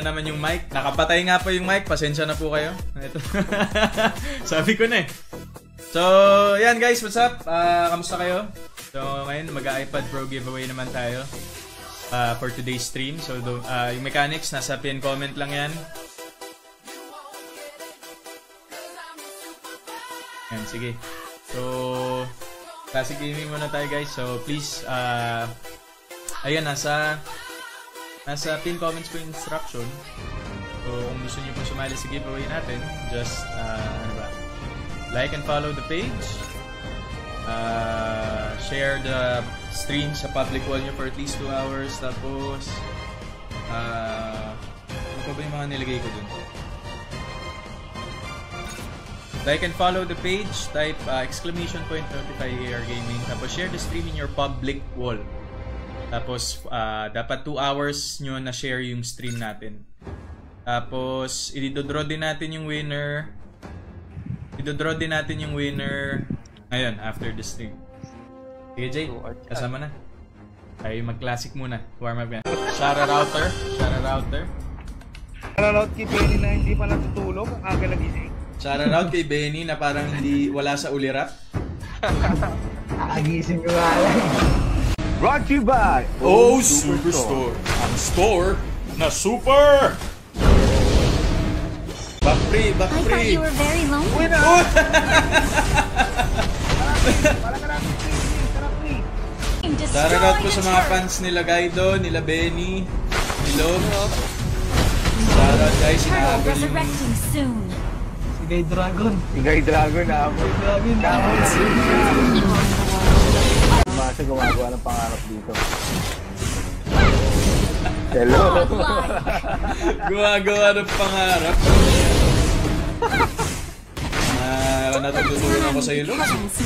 naman yung mic. Nakapatay nga po yung mic. Pasensya na po kayo. Ito. Sabi ko na eh. So, yan guys. What's up? Kamusta kayo? So, ngayon mag-iPad Pro giveaway naman tayo for today's stream. So, yung mechanics, nasa pin comment lang yan. Yan, sige. So, classic gaming muna tayo guys. So, please, ayan, nasa pin comments po yung instruction. So, kung gusto nyo po sumali sa giveaway natin, just, like and follow the page. Share the stream sa public wall nyo for at least 2 hours. Tapos, ano pa ba yung mga nilagay ko dun? Like and follow the page. Type exclamation point notify AR Gaming. Tapos, share the stream in your public wall. Tapos, dapat 2 hours nyo na-share yung stream natin. Tapos, i-draw din natin yung winner. Ngayon, after the stream. Sige, Jay. Kasama na. Tayo mag-classic muna. Warm up yan. Shara router. Shoutout kay Benny na hindi pa natutulog. Ang aga nagising. Shoutout kay Benny na parang hindi wala sa ulirap. Agising ko nga lang. Brought to you by Superstore. Ang store na super! Back free! I thought you were very lonely. Uy na! Wala ka natin free. Shoutout po sa mga fans nila Gaido, nila Benny, ni Lob. Shoutout guys, inaabol yung... Si Guy Dragon, naabol. Masa gumagawa ng pangarap dito. Hello! Gumagawa ng pangarap. Natutunan ako sa iyo, Lob.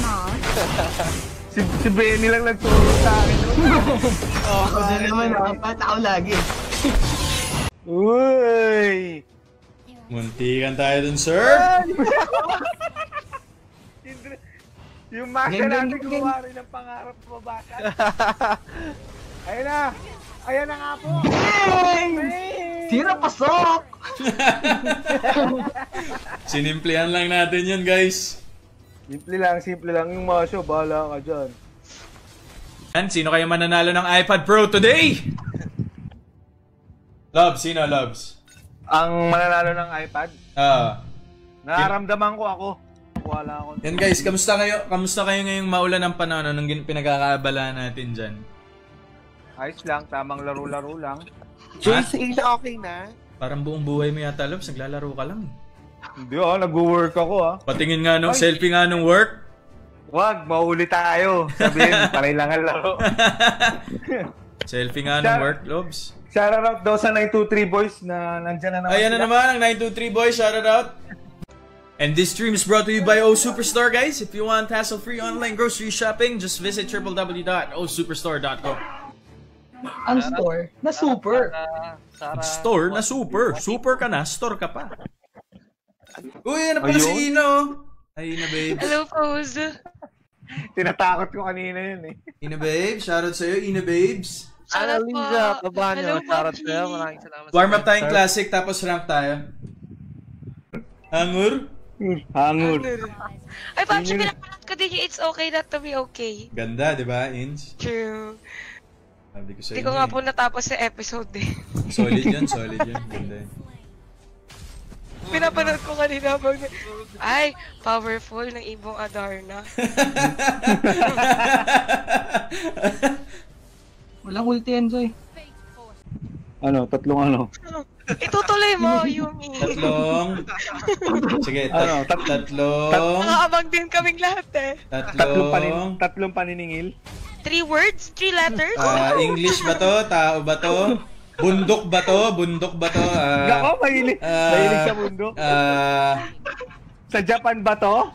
Si Benny lang nagturo sa akin. Ako na naman, ako lagi. Uy! Muntikan tayo dun, sir. Yung masa natin gumawa rin ng pangarap mababasan. Ayan na nga po. Sira pasok! Sinimplihan lang natin yun, guys. Simple lang yung masyo. Bahala ka dyan. And sino kayo mananalo ng iPad Pro today? Lobs, sino Lobs? Ang mananalo ng iPad? Nararamdaman ko ako. Wala ako. Yan guys, kamusta kayo ngayong maulan ng panahon? Anong pinagkakaabala natin dyan? Ayos lang, tamang laro-laro lang. JC, okay na? Parang buong buhay mo yata, Lobs. Naglalaro ka lang. Hindi nag-work ako Patingin nga nung selfie nga nung work. Wag, mauli tayo. Sabihin, paray lang ang laro. Selfie nga nung work, Lobs. Shoutout daw sa 923 boys na nandyan na naman. Ayan na naman ang 923 boys, shoutout. And this stream is brought to you by Superstore, guys. If you want hassle-free online grocery shopping, just visit www.osuperstore.com. Ang store na super. Store na super. Super ka na, store ka pa. Uy, ano pala si Ino? Ay, Ina babes. Hello, Pose. Tinatakot ko kanina yun eh. Ina babes, shoutout sa'yo, Ina babes. Hello, Liza. Baba niyo. Shoutout sa'yo. Maraming salamat. Warm up tayong classic, tapos rank tayo. Hangur? Hangur. Ay, Papsi, pinapanood ko din yung It's Okay Not To Be Okay. Ganda, di ba, Inch? True. Hindi ko nga po natapos sa episode eh. Solid yun. Ganda yun. Pinapanood ko kanina pag... Ay, powerful ng ibong Adarna. Walang ulti yan, Zoy. Tatlong ano? Itutuloy mo, Yumi. Sige, tatlong... Nakaabang din kaming lahat eh. Tatlong paniningil. 3 words? 3 letters? English ba to? Tao ba to? Bundok ba to? Gako, mahilig sa bundok. Sa Japan ba to?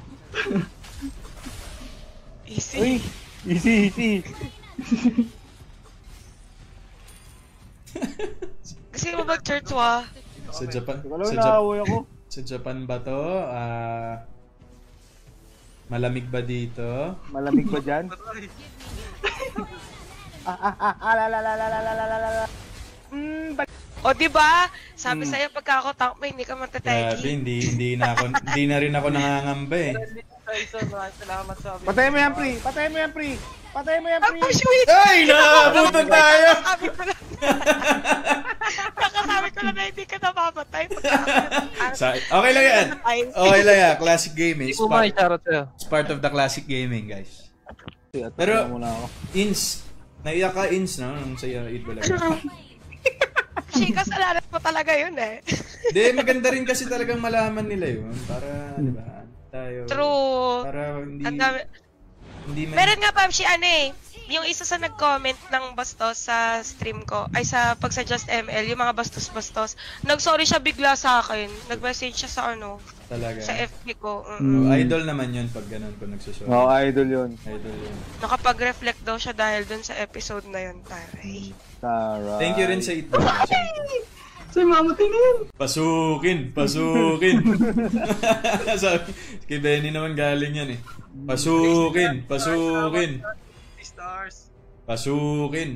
Easy. Uy, easy. Kasi mo mag-church wa? Sa Japan. Sa Japan ba to? Malamig ba dito? Malamig ba dyan? O, diba? Sabi sa'yo, pagka ako tank mo, hindi ka Grabe, matategi. hindi na rin ako nangangamba eh. Salamat sa amin. Patay mo yan, pre! Patay mo yan, pre! Patay mo yan, pre! Sweet! Ay, nakabutan tayo! Sabi ko lang. Kakasabi ko lang na hindi ka napapatay. Okay lang yan. Okay lang yan. Classic gaming. Hindi ko charot sa'yo. It's part of the classic gaming, guys. Pero, Ins, naiyak ka, Ins, no? Nung sa'yo, eat talaga. Kasi kasalanan mo talaga yun eh. Hindi, maganda rin kasi talagang malaman nila yun. Para, di ba, tayo. True. Para hindi... Meron nga pa si ano eh, yung isa sa nag-comment ng bastos sa stream ko, ay sa pagsuggest ML, yung mga bastos-bastos, nag-sorry siya bigla sa akin. Nag-message siya sa ano, talaga. sa FB ko. Idol naman yun pag ganun ko nagsusunod. Oo, idol yun. Idol yun. Nakapag-reflect daw siya dahil dun sa episode na yun, taray. Taray. Thank you rin sa ito. Sa'yo, mamatay na yan. Pasukin! Sabi, kay Benny naman galing yan eh. Pasukin! Stars. Pasukin!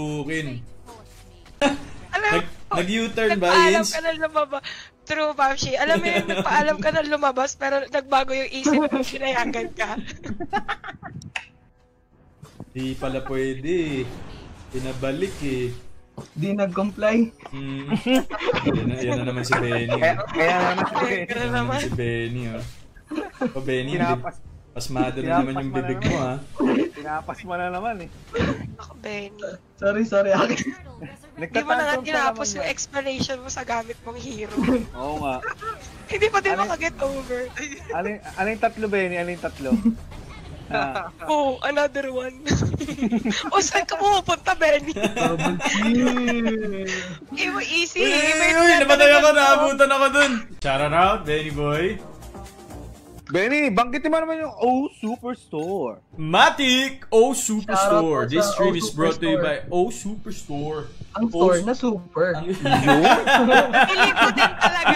Alam, Nag-U-turn ba, nagpaalam Yins? ka na lumabas. True, Babshi. Alam mo yun, nagpaalam ka na lumabas, pero nagbago yung isip mo, sinayagan ka. Di pala pwede. Pinabalik eh. Di nag-comply. Yan na naman si Benny. Kaya naman si Kaya Benny. na naman. Si Benny, oh. O Benny, pasmado na naman yung bibig mo, ha? Tinapas mo na naman eh. Ako, Benny. Sorry, akin. Hindi mo na nga tinapos yung explanation mo sa gamit mong hero. Oo nga. Hindi pa din makaget over. Aling tatlo, Benny? Aling tatlo? Oh, another one. O, saan ka pupunta, Benny? Double kill. Easy. Uy, namatay ako, naabutan ako dun. Shout out, Benny boy. Benny, banggitin mo naman yung Superstore. Matic O Superstore. Shoutout This sa stream O is brought to you by Superstore. O Superstore. Ang store na super. Piling ko din talaga.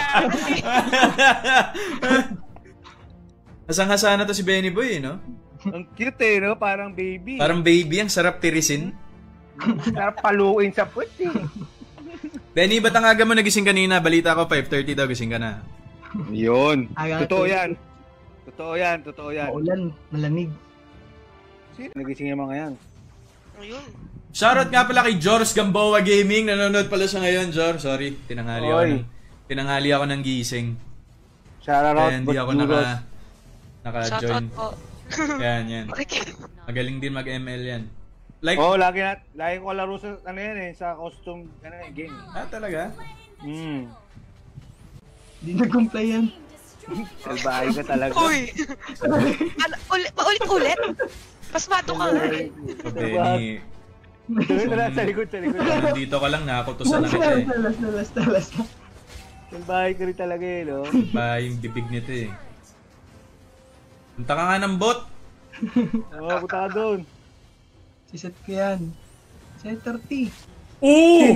Asang-asa na to si Benny boy, no? Ang cute eh, no? Parang baby. Parang baby, ang sarap tirisin. Sarap paluin sa puwet eh. Benny, ba't ang aga mo nagising kanina? Balita ko 5:30 daw gising ka na. Yun. Totoo Aga- yan. Totoo yan. Maulan, malamig. Sino nagising yung mga yan? Ayun. Shoutout nga pala kay Jors Gamboa Gaming. Nanonood pala siya ngayon, Jor. Sorry, tinanghali ako ng gising. Shoutout Kaya hindi ako naka-join. Shoutout po. Yan. Magaling din mag-ML yan. Like, lagi ko laro sa sa costume game. Talaga? Di nag-comply yan. Salbahay ka talaga. Uy! Paulit-ulit? Pasmato ka nga eh. O Benny, Sa likod. dito ka lang, nakakutusan na kita eh. Talas. Salbahay ka rin talaga eh, no? Ba yung bibig nito eh. Punta ka nga ng bot. Oo, punta ka doon. Siset ko yan. Set 30. Oo!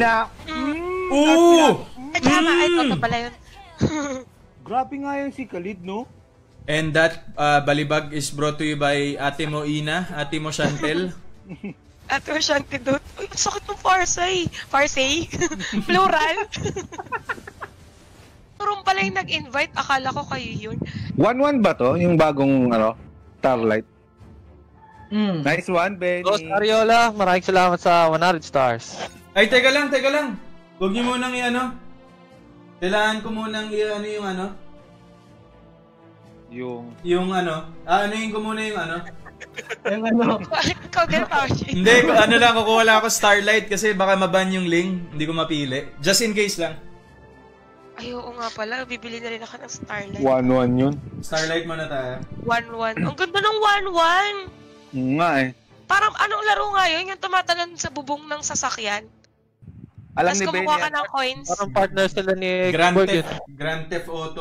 Ay, tama. Ay, ito pala yun. Grabe nga yan si Khalid, no? And that balibag is brought to you by Ate Mo Ina, Ate Mo Chantel. At yung Shantidote. Uy, ang sakit ng Farsay. Farsay? Plural. Turong pala yung nag-invite. Akala ko kayo yun. 1-1 ba to? Yung bagong, Starlight? Nice one, Benny. Boss Ariola, maraming salamat sa 100 stars. Ay, teka lang. Huwag niyo munang kailangan ko munang yung anuhin ko muna yung Yung ano. Ikaw din, Pashi. Hindi, kukuha lang ako Starlight kasi baka maban yung link. Hindi ko mapili. Just in case lang. Ay, oo nga pala. Bibili na rin ako ng Starlight. 1-1 yun. Starlight muna tayo. 1-1. Ang ganda ng 1-1. Nga eh. Parang anong laro nga yun? Yung tumatalon sa bubong ng sasakyan. Alam Tapos ni Benny, kumukuha ka ng coins. Parang partner sila ni Grand Keyboard yun. Grand Theft Auto.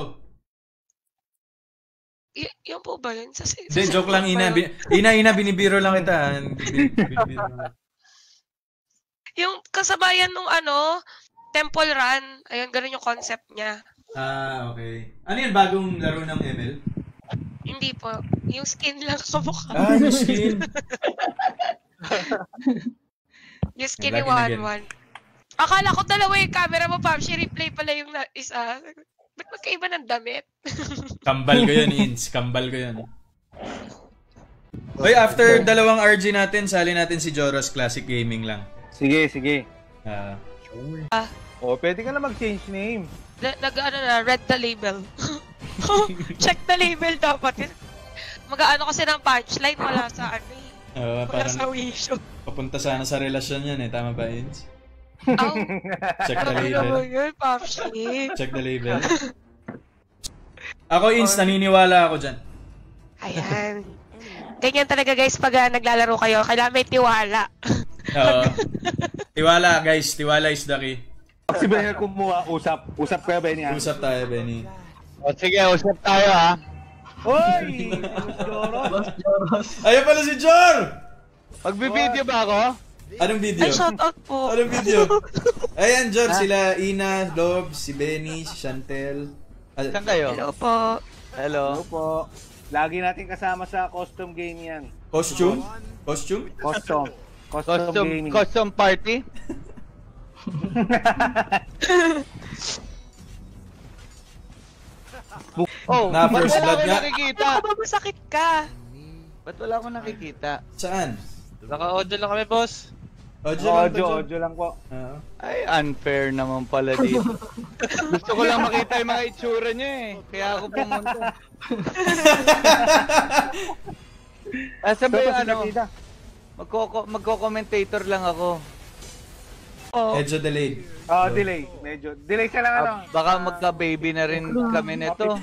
Yung po ba yun? Hindi, joke lang, Ina. Ina, binibiro lang kita. Binibiro lang. Yung kasabayan nung Temple Run. Ayun, ganun yung concept niya. Okay. Ano yan, bagong laro ng ML? Hindi po. Yung skin lang kamukha. Yung skin. Yung skin ni Lagi na 1-1. Akala ko dalawa yung camera mo, Pamshi. Replay pala yung isa. Ba't magkaiba ng damit? Kambal ko yun, Ins. Kambal ko yun. Hoy, after dalawang RG natin, sali natin si Joros Classic Gaming lang. Sige, sige. Pwede ka na mag-change name. Read the label. Check the label dapat. Mag-ano kasi ng punchline, wala sa ano eh. Wala sa wisho. Papunta sana sa relasyon yan eh, tama ba, Ins? Oh. Check the label. Yun, Papshi. Check the label. Ako, Ins, naniniwala ako dyan. Ayan. Ganyan talaga guys pag naglalaro kayo. Kailangan may tiwala. Oo. Tiwala guys. Tiwala is the key. Pag si Benny kumuha, usap kayo, Benny. Usap tayo, Benny. O sige, usap tayo ha. Hoy! Joros. Ayun pala si Jor! Magbibideo ba ako? Anong video? Ay, shoutout po. Anong video? Ayan, Jor. Sila Ina, Lob, si Benny, si Chantel. Saan kayo? Hello po. Hello. Hello po. Lagi natin kasama sa custom game yan. Costume? Costume? Custom gaming. Custom party? Oh, Na ba't first wala blood akong nga. nakikita? Ako ba masakit ka? Ba't wala akong nakikita? Saan? Naka-audio lang kami, boss. Audio lang po. Ay, unfair naman pala dito. Gusto ko lang makita yung mga itsura niyo eh. Kaya ako pumunta. Saan ba yung ano? Magko-commentator lang ako. Medyo delayed. Delay. Medyo. Delay siya lang ano. Baka magka-baby na rin kami nito.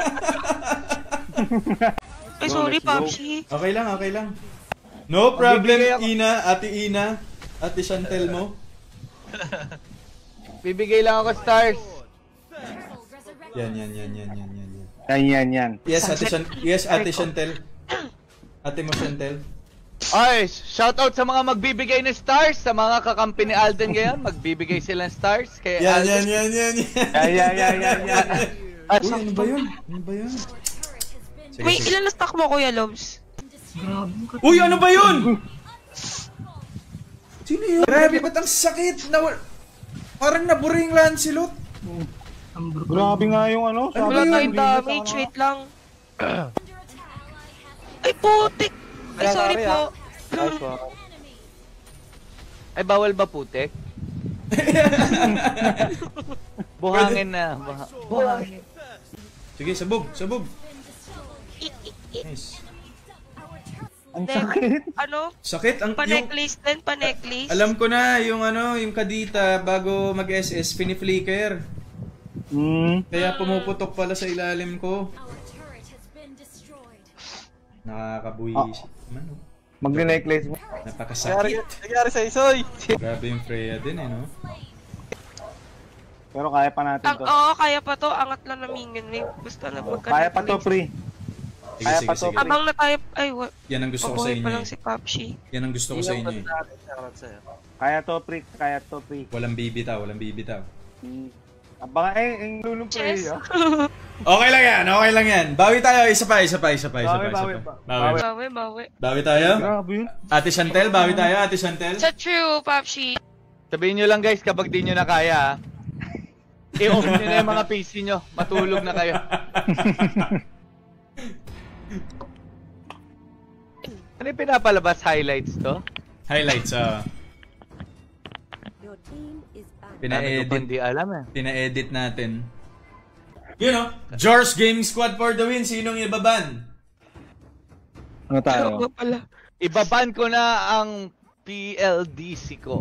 Ay, sorry, Papshi. Okay lang. No problem, Ate Ina. Ate Chantel mo. Bibigay lang ako stars. Yan. Yan. Yes, Ate Chantel. Ate mo, Chantel. Ay, shoutout sa mga magbibigay ng stars, sa mga kakampi ni Alden ngayon, magbibigay sila ng stars kay Alden. Yan. Yan. Uy, ano ba yun? Wait, ilan na stock mo, Kuya Lobs? Grabe. Uy, ano ba yun? Sino yun? Grabe, ba't ang sakit? Parang naburing Lancelot. Grabe nga yung ano. Wala tayong damage, wait lang. Ay, putik! Ay, sorry po. Ay, bawal ba putek? Buhangin na. Buhangin. Sige, sabog. Nice. Ang sakit. Ano? Sakit ang Pa-necklace din, pa-necklace. Alam ko na yung yung kadita bago mag-SS fini-flicker. Kaya pumuputok pala sa ilalim ko. Nakakabuwis. Magne-necklace mo. Napakasakit. Nangyari sa Isoy. Grabe yung Freya din no? Pero kaya pa natin to. Oo, kaya pa to. Angat lang namingin. Basta na magka-necklace. Kaya pa to, pre. Sige. Abang na tayo. Ay, Yan ang gusto ko sa inyo. pa lang si Papshi. Yan ang gusto ko sa inyo. Kaya to, pre. Walang bibitaw. Abang yung lulong pre. Yes. Okay lang yan. Bawi tayo. Isa pa. Bawi tayo? Grabe yun. Ate Chantel, bawi tayo. Ate Chantel. Sa true, Papshi. Sabihin nyo lang guys, kapag di nyo na kaya, i-off nyo na yung mga PC nyo. Matulog na kayo. Ano yung pinapalabas? Highlights to? Highlights, Pina-edit. Hindi alam eh. Pina-edit natin. George Gaming Squad for the win. Sinong ibaban? Ano tayo? Ibaban ko na ang PLDC ko.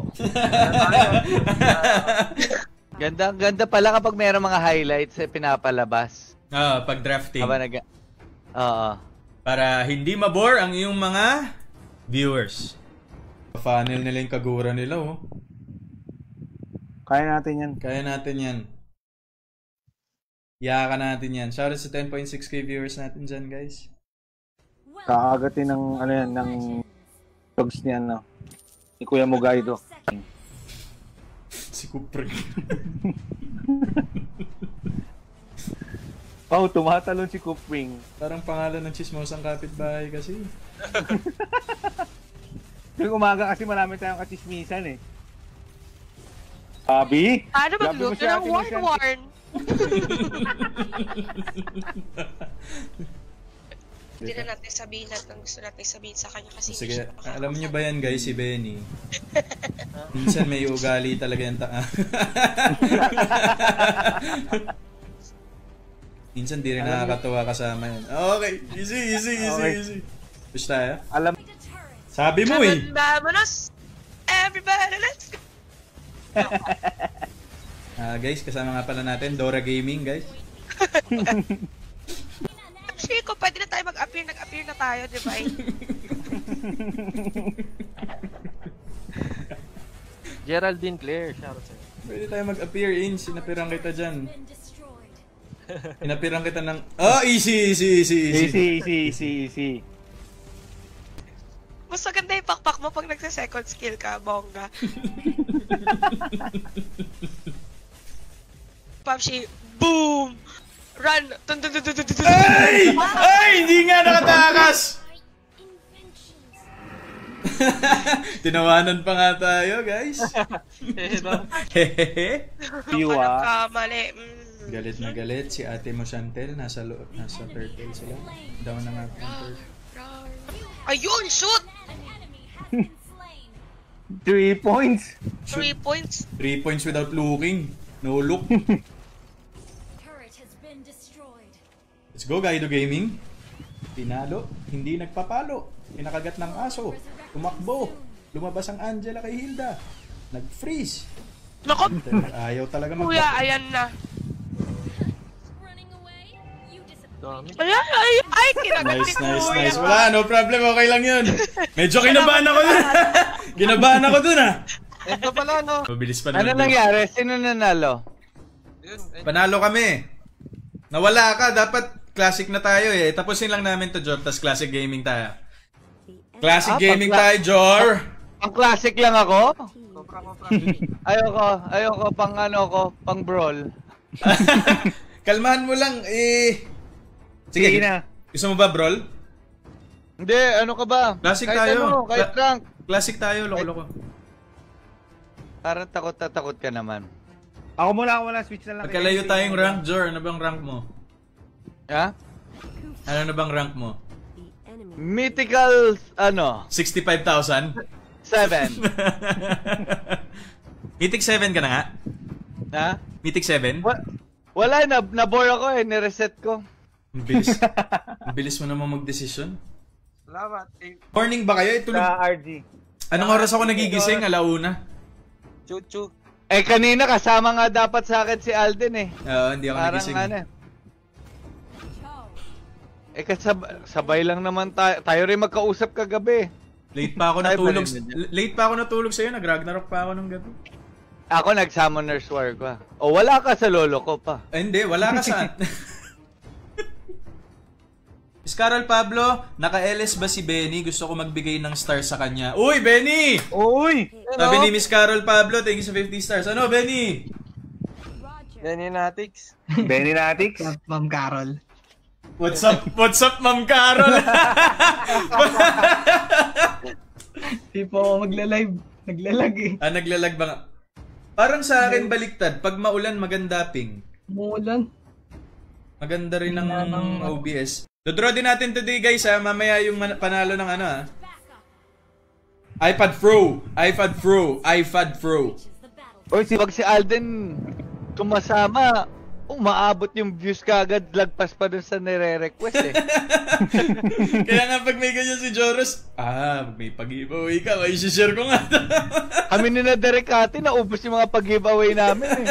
Ganda pala kapag mayroong mga highlights pinapalabas. Pag drafting. Oo. Para hindi mabore ang iyong mga viewers. Funnel nila yung kagura nila, oh. Kaya natin yan. Yaka natin yan. Shoutout sa 10.6k viewers natin dyan, guys. Kakagatin ng, ng dogs niyan, no? Ni Kuya Mugaido. Si Kupre. Tumatalon si Kupring. Parang pangalan ng chismosang kapitbahay kasi. Yung umaga kasi marami tayong katismisan eh. Abi? Paano magluto ng warn-warn? Hindi na natin sabihin lahat ng gusto natin sabihin sa kanya kasi sige, alam niyo ba yan guys, si Benny? Minsan may ugali talaga yung minsan di rin nakakatawa kasama yan. Okay, easy. Push tayo. Alam. Sabi mo eh. Vamonos! Everybody, let's go! Guys, kasama nga pala natin, Dora Gaming, guys. Chico, pwede na tayo mag-appear na tayo, di ba? Geraldine Claire, shoutout sa'yo. Pwede tayo mag-appear in, sinapirang kita dyan. Sinapirang kita ng... Oh, easy. Mas maganda yung pakpak mo pag nagsa-second skill ka, bongga. Papshi, boom! Run! Ay! Ay! Hindi nga nakatakas! Tinawanan pa nga tayo, guys. Hehehe. Piwa. Kamali. Galit na galit si ate mo Chantel. Nasa turtle sila. Down na nga po yung turtle. Ayun! Shoot! 3 points. 3 points. 3 points without looking. No look. Let's go, Gaido Gaming. Pinalo, hindi nagpapalo. Pinakagat ng aso. Tumakbo. Lumabas ang Angela kay Hilda. Nag-freeze. Nako! Ayaw talaga Kuya, ayan na. Dami. Ay, kinagat ni Kuya. Nice. Wala, no problem. Okay lang yun. Medyo kinabahan ako dun. Kinabahan ako dun, ah. Ito pala, no? Mabilis pa Ano naman. nangyari? Sino nanalo? Panalo kami. Nawala ka. Dapat classic na tayo eh. Tapusin lang namin to, Jor. Tas classic gaming tayo. Classic gaming tayo, Jor. Ang classic lang ako? Ayoko pang brawl. Kalmahan mo lang eh. Sige na. Gusto mo ba, Brawl? Hindi, ano ka ba? Classic kahit tayo. Ano, kahit rank. Classic tayo, loko-loko. Parang takot ka naman. Ako muna, switch na lang. Pagkalayo tayong rank, Jor. Ano bang rank mo? Ha? Ano na bang rank mo? Mythical, 65,000? 7. Mythic 7 ka na nga? Ha? Mythic 7? Wala, nabore ako eh, nireset ko. Ang bilis. Ang bilis mo naman mag-desisyon. Salamat. Morning ba kayo? Tulog. Sa RG. Anong oras ako nagigising? Alauna. Chu-chu. Eh kanina kasama nga dapat sa akin si Alden eh. Hindi ako Parang nagising. Sabay lang naman tayo. Tayo rin magkausap kagabi. Late pa ako natulog. Late pa ako natulog sa'yo. Nag-Ragnarok pa ako nung gabi. Ako nag-Summoner's War ko. O wala ka sa lolo ko pa. Hindi, wala ka saan. Miss Carol Pablo, naka-LS ba si Benny? Gusto ko magbigay ng stars sa kanya. Uy, Benny! Uy! Sabi ni Miss Carol Pablo, thank you sa 50 stars. Ano, Benny? Benny Natix. Benny Natix. Ma'am Carol. What's up, Ma'am Carol? Di po ako magla-live. Naglalag eh. Naglalag ba nga? Parang sa akin baliktad. Pag maulan, maganda ping. Umuulan. Maganda rin ng OBS. Dodraw din natin today guys ha. Mamaya yung panalo ng iPad Pro. Oy, pag si Alden tumasama, umaabot yung views kagad, lagpas pa dun sa nire-request eh. Kaya nga pag may ganyan si Joros, may pag-giveaway ka, may share ko nga. Kami ni na Derek Ate, naubos yung mga pag-giveaway namin eh.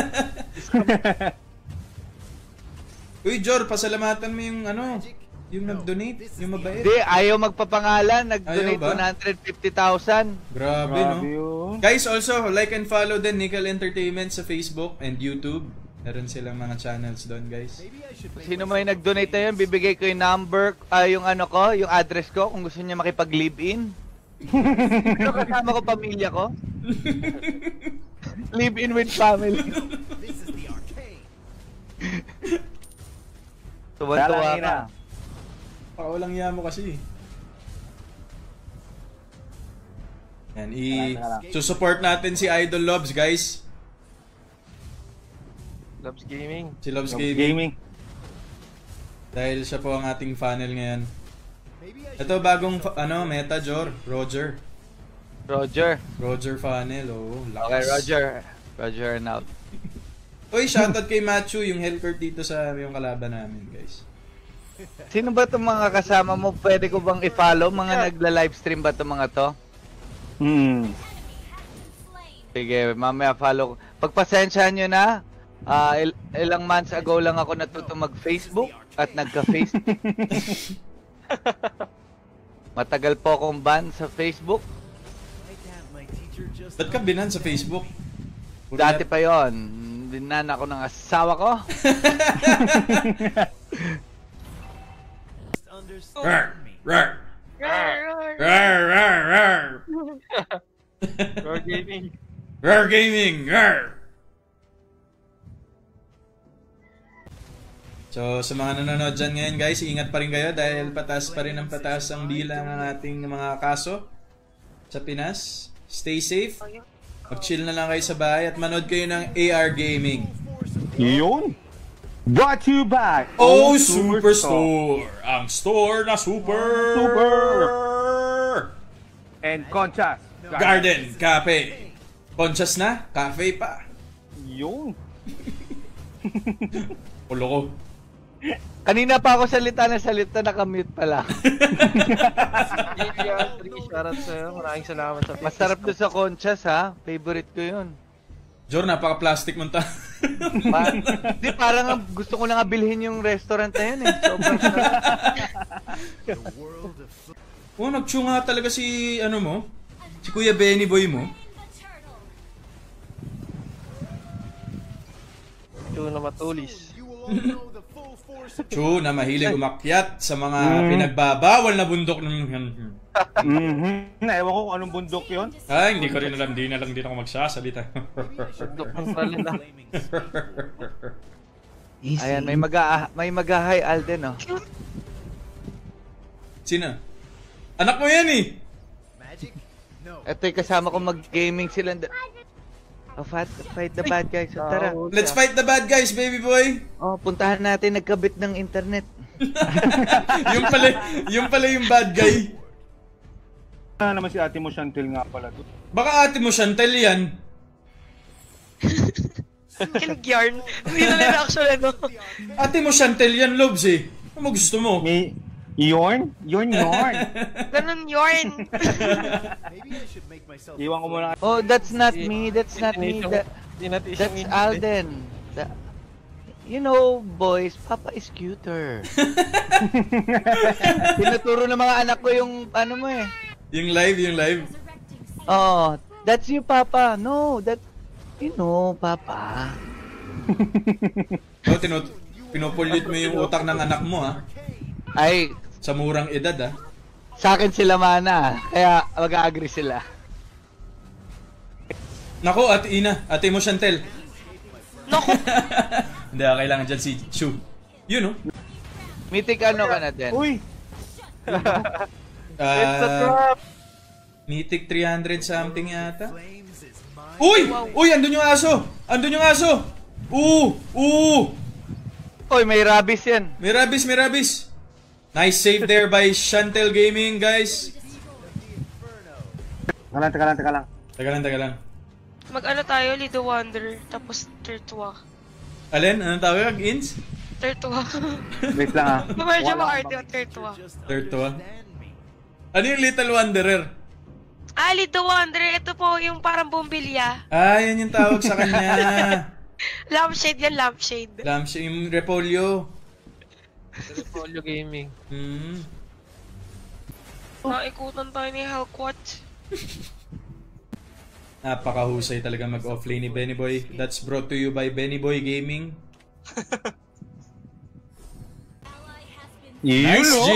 Uy Jor, pasalamatan mo yung yung nag-donate, yung mabait. Hindi, ayaw magpapangalan, nag-donate Ayaw 150,000. Grabe no? Guys, also like and follow din Nickel Entertainment sa Facebook and YouTube. Meron silang mga channels doon, guys. Sino may nag-donate na yun, bibigay ko yung number, yung yung address ko, kung gusto niya makipag-live-in. Pero kasama ko pamilya ko. Live-in with family. Tuwan-tuwa ka. Pakawalang iya mo kasi. Yan, susupport natin si Idol Loves, guys. Loves Gaming. Si Loves Gaming. Dahil siya po ang ating funnel ngayon. Ito bagong meta, Roger. Roger funnel, lakas. Okay, Roger and out. Uy, shoutout kay Machu, yung Hellcourt dito sa yung kalaban namin, guys. Sino ba itong mga kasama mo? Pwede ko bang i-follow? Mga nagla-livestream ba itong mga to? Sige, mamaya follow. Pagpasensyahan nyo na, ilang months ago lang ako natuto mag-Facebook at nagka-Facebook. Matagal po akong ban sa Facebook. Ba't ka binan sa Facebook? Dati pa yon, binan ako ng asawa ko. Roar Gaming. Roar Gaming! So, sa mga nanonood dyan ngayon guys, ingat pa rin kayo dahil pataas pa rin ang pataas ang bilang ng ating mga kaso sa Pinas. Stay safe. Mag-chill na lang kayo sa bahay at manood kayo ng AR Gaming. Yun! Brought to you by Superstore! Ang store na super! And Conchas Garden Cafe. Conchas na? Cafe pa. Yun! Ulo ko. Kanina pa ako salita, nakamute pala. Shoutout sa'yo. Maraming salamat sa Facebook. Masarap doon sa Conchas ha, favorite ko yun. Jor, napaka-plastic mo ta. Di, parang gusto ko lang bilhin yung restaurant na yun eh. Sobrang sarap. Nagtsunga talaga si, si Kuya Benny Boy mo. Ito na matulis. Chu na mahilig umakyat sa mga pinagbabawal na bundok ng Ewan ko kung anong bundok yun. Ay, hindi ko rin alam. Di na lang din ako magsasalita. Bundok ng salita. Ayan, may mag-hi Alden oh. Sino? Anak mo yan eh! Ito yung kasama ko mag-gaming sila. Fight the bad guys. So, tara. Let's fight the bad guys, baby boy! Oh, puntahan natin nagkabit ng internet. yung pala yung bad guy. Naman si ate mo Chantel nga pala doon. Baka ate mo Chantel yan. Kilig yarn. Hindi na nila actually Ate mo Chantel yan, Lobs eh. Ano gusto mo? Yorn? Yorn. Ganun yarn. Iwan ko muna. Oh, that's not me. That's Alden. You know, boys, Papa is cuter. Tinuturo ng mga anak ko yung mo eh. Yung live. Oh, that's you, Papa. No, Papa. Pinupulit mo yung utak ng anak mo ha. Ay, sa murang edad ha. sa akin sila mana, kaya mag-agree sila. Nako, ate mo Chantel. Nako. Hindi, kailangan dyan si Shu. You know? Mythic ka na din? Uy! It's a trap! Mythic 300 something yata. Uy! Andun yung aso! Uy, may rabies yan. May rabies. Nice save there by Chantel Gaming, guys. Teka lang. Mag-ano tayo, Lido Wonder, tapos Tertua. Alin? Anong tawag? Ins? Tertua. Wait lang ah. Medyo ma-arte yung Tertua. Tertua. Ano yung Little Wanderer? Lido Wonder, ito po yung parang bumbilya. Yan yung tawag sa kanya. Lampshade yan, lampshade. Yung Repolyo. Repolyo Gaming. Naikutan tayo ni Hellquat. Napakahusay talaga mag-offlane ni Benny Boy. That's brought to you by Benny Boy Gaming. Nice G!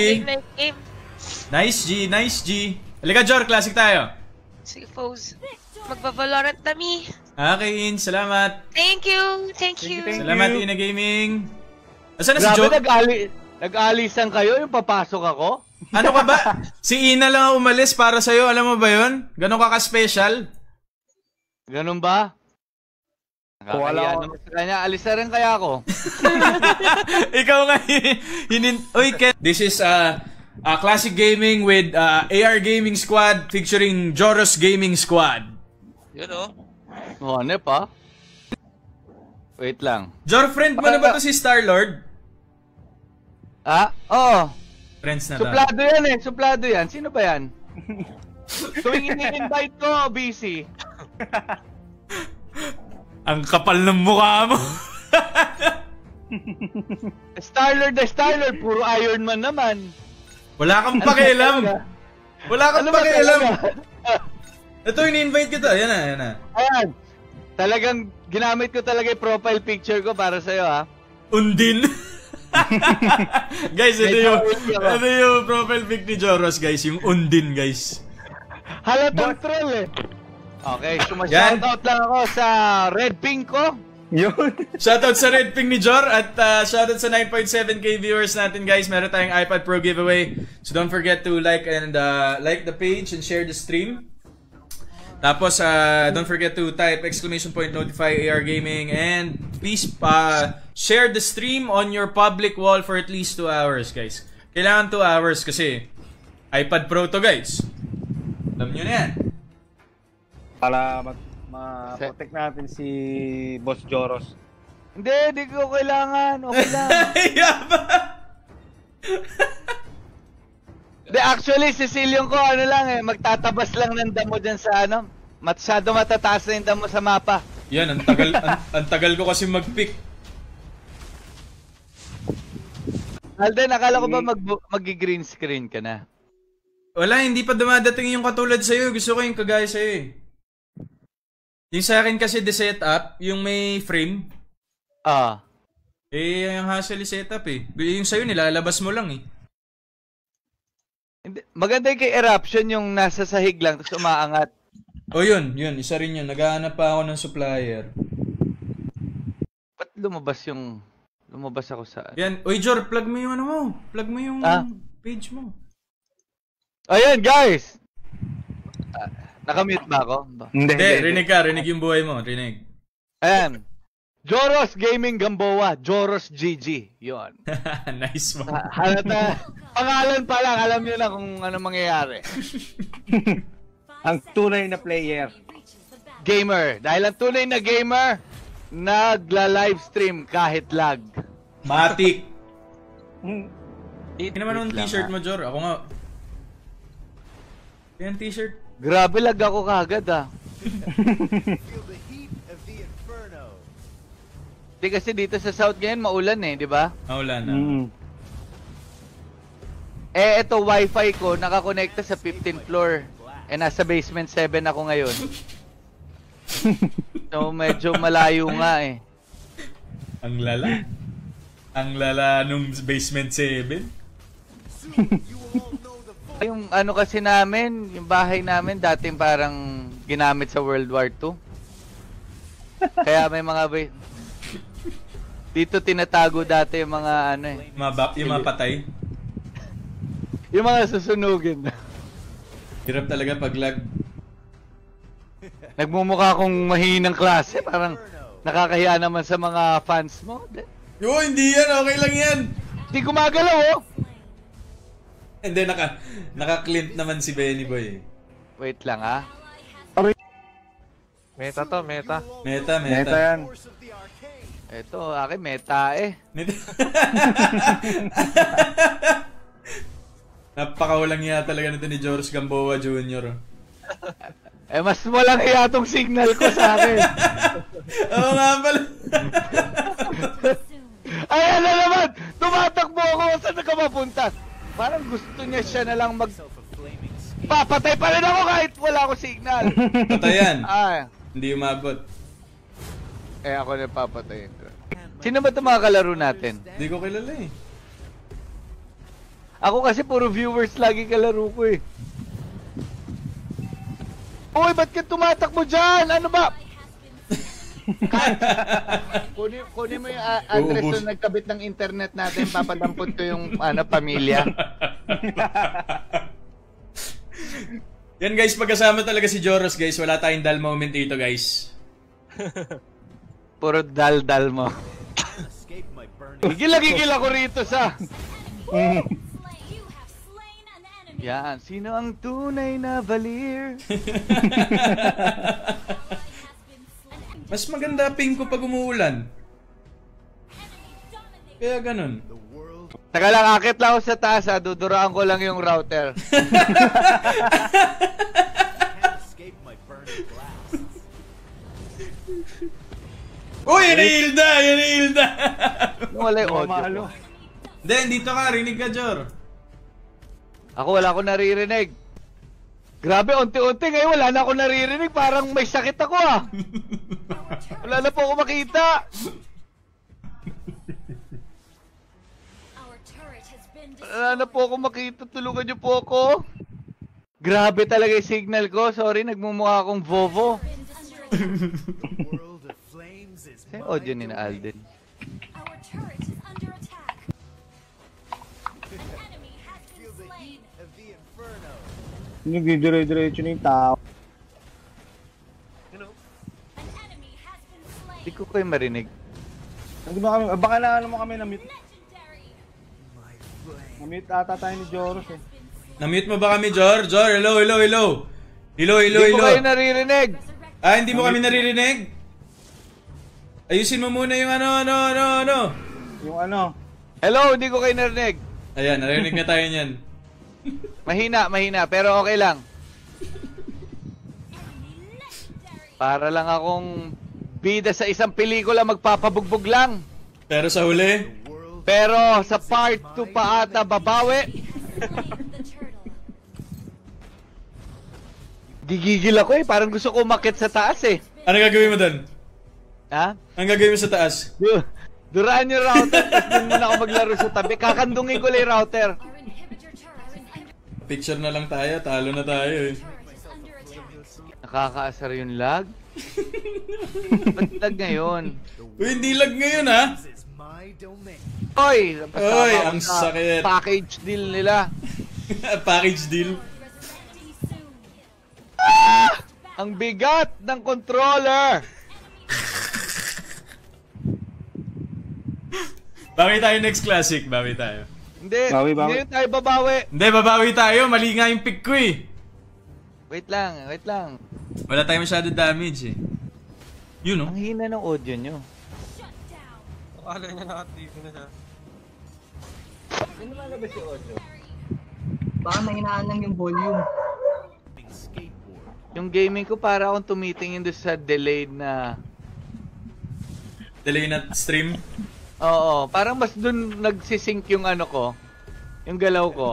Nice G! Halika Jor, classic tayo. Sige, Foes. Magbavalorant kami. Okay, In. Salamat. Thank you. Salamat, Ina Gaming. Asan na si Grabe, Joe? nag-alisan kayo yung papasok ako? Ano ka ba? Si Ina lang ang umalis para sa'yo. Alam mo ba yun? Ganon ka ka-special? Ganun ba? Nakakahiya naman sa kanya. Alis na rin kaya ako. Ikaw nga Uy, Ken. This is Classic Gaming with AR Gaming Squad featuring Joros Gaming Squad. Yun o. Oh, ano pa? Wait lang. Jor, friend mo na ba to si Star-Lord? Ah? Oo. Friends na to. Suplado yan eh. Suplado yan. Sino ba yan? Tuwing ini-invite ko, busy. Ang kapal ng mukha mo. Star-Lord na Star-Lord. Puro Iron Man naman. Wala kang pakialam. Wala kang pakialam. Ito, ini-invite kita. Yan na, yan na. Ayan. Talagang ginamit ko talaga yung profile picture ko para sa'yo, ha? Undin. Guys, ito yung profile pic ni Joros, guys. Yung Undin, guys. Halatang troll, eh. Okay, shoutout lang ako sa Red Pink ko. Yun. Shoutout sa Red Pink ni Jor at shoutout sa 9.7k viewers natin, guys. Meron tayong iPad Pro giveaway. So don't forget to like the page and share the stream. Tapos don't forget to type !notify AR Gaming and please share the stream on your public wall for at least 2 hours, guys. Kailangan 2 hours kasi iPad Pro to, guys. Alam nyo na yan. Para ma-protect natin si Boss Joros. Hindi ko kailangan. Okay lang. Actually, si Cecilion ko, ano lang eh, magtatabas lang ng damo dyan sa ano. Masyado matataas na yung damo sa mapa. Yan, ang tagal ko kasi mag-pick. Alden, akala ko ba mag-green screen ka na? Wala, hindi pa dumadating yung katulad sa'yo. Gusto ko yung kagaya sa'yo eh. Yung sa akin kasi the setup, yung may frame. Yung hassle setup eh. Yung sa'yo nilalabas mo lang eh. Maganda yung kay Eruption yung nasa sahig lang tapos umaangat. O yun, isa rin yun. Naghahanap pa ako ng supplier. Ba't lumabas ako sa... Yan, oy Jor, plug mo yung ano mo. Plug mo yung page mo. Ayan guys! Nakamute ba ako? Hindi, rinig yung buhay mo, rinig. Ayan. Joros Gaming Gamboa, Joros GG. Yun. Nice mo. Pangalan pa lang, alam nyo na kung ano mangyayari. Ang tunay na player. Gamer. Dahil ang tunay na gamer, nagla-livestream kahit lag. Matik. Hindi naman yung t-shirt mo, Jor. Ako nga. Yan t-shirt. Grabe lag ako kagad Di kasi dito sa South ngayon maulan eh, di ba? Maulan na. Ito wifi ko nakakonekta sa 15th floor. Nasa basement 7 ako ngayon. So medyo malayo nga eh. Ang lala. Ang lala nung basement 7. Yung ano kasi namin, yung bahay namin dating parang ginamit sa World War II. Kaya may mga dito tinatago dati yung mga ano eh. Yung mga patay. Yung mga susunugin. Hirap talaga pag lag. Nagmumukha akong mahinang klase. Parang nakakahiya naman sa mga fans mo. Yo, hindi yan. Okay lang yan. Hindi gumagalaw oh. Hindi, naka-clint naman si Benny Boy. Wait lang ah. Meta to, meta. Meta yan. Ito, akin meta eh. Napakawalang iya talaga nito ni Joros Gamboa Jr. Mas walang iya tong signal ko sa akin. Oo nga pala. Ayan na naman! Tumatakbo ako! Saan na ka mapunta? Parang gusto niya siya na lang papatay pa rin ako kahit wala akong signal. Patayan. Hindi umabot. Ako na papatayin ko. Sino ba ito mga kalaro natin? Hindi ko kilala eh. Ako kasi puro viewers lagi kalaro ko eh. Uy, ba't ka tumatakbo dyan? Ano ba? Kunin mo yung address na nagkabit ng internet natin. Papadampot ko yung pamilya. Yan guys, pagkasama talaga si Joros guys. Wala tayong dull moment dito guys. Puro dal-dal mo. Gigil ako rito sa... Yan, sino ang tunay na valir? Mas maganda ping ko pag umuulan. Kaya ganun. Taka lang, akit lang ako sa taas ha. Duduraan ko lang yung router. Uy, yan ni Hilda! Yan ni Hilda! Wala yung audio. Then, dito ka. Rinig ka, Jor. Ako wala akong naririnig. Grabe, unti-unti ngayon wala na akong naririnig. Parang may sakit ako ah. Wala na po ako makita. Wala na po ako makita. Tulungan niyo po ako. Grabe talaga yung signal ko. Sorry, nagmumukha akong Vovo. Yung audio ni na Alden. Nagdidire-diretso na yung tao. Hindi ko kayo marinig. Baka na ano mo kami na-mute. Na-mute ata tayo ni Joros eh. Na-mute mo ba kami, Jor? Jor, hello, hello, hello. Hello, hello, Hindi ko hello. kayo naririnig. Ah, hindi mo kami naririnig? Ayusin mo muna yung ano. Yung ano. Hello, hindi ko kayo narinig. Ayan, narinig na tayo niyan. Mahina, pero okay lang. Para lang akong bida sa isang pelikula, magpapabugbog lang. Pero sa huli? Pero sa part 2 pa ata babawi. Gigigil ako eh, parang gusto ko umakyat sa taas eh. Ano gagawin mo doon? Ha? Ang gagawin mo sa taas? Duraan yung router, tapos dun muna ako maglaro sa tabi. Kakandungin ko lang yung router. Picture na lang tayo, talo na tayo eh. Nakakaasar yung lag? Ba't lag ngayon? Uy, hindi lag ngayon ha? Oy! Oy, ang sakit. Package deal nila. Package deal. Ah! Ang bigat ng controller! Bawi tayo next classic, bawi tayo. Hindi, Bawi. hindi tayo babawi. Hindi, babawi tayo, mali nga yung pick ko eh. Wait lang. Wala tayong masyado damage eh. Yun Ang hina ng audio nyo. Akala niya naka-TV na siya. Ano malabas yung audio? Baka mahinaan lang yung volume. Yung gaming ko para akong tumitingin doon sa delayed na... Delay na stream. Oo, parang mas doon nagsisync yung ano ko. Yung galaw ko.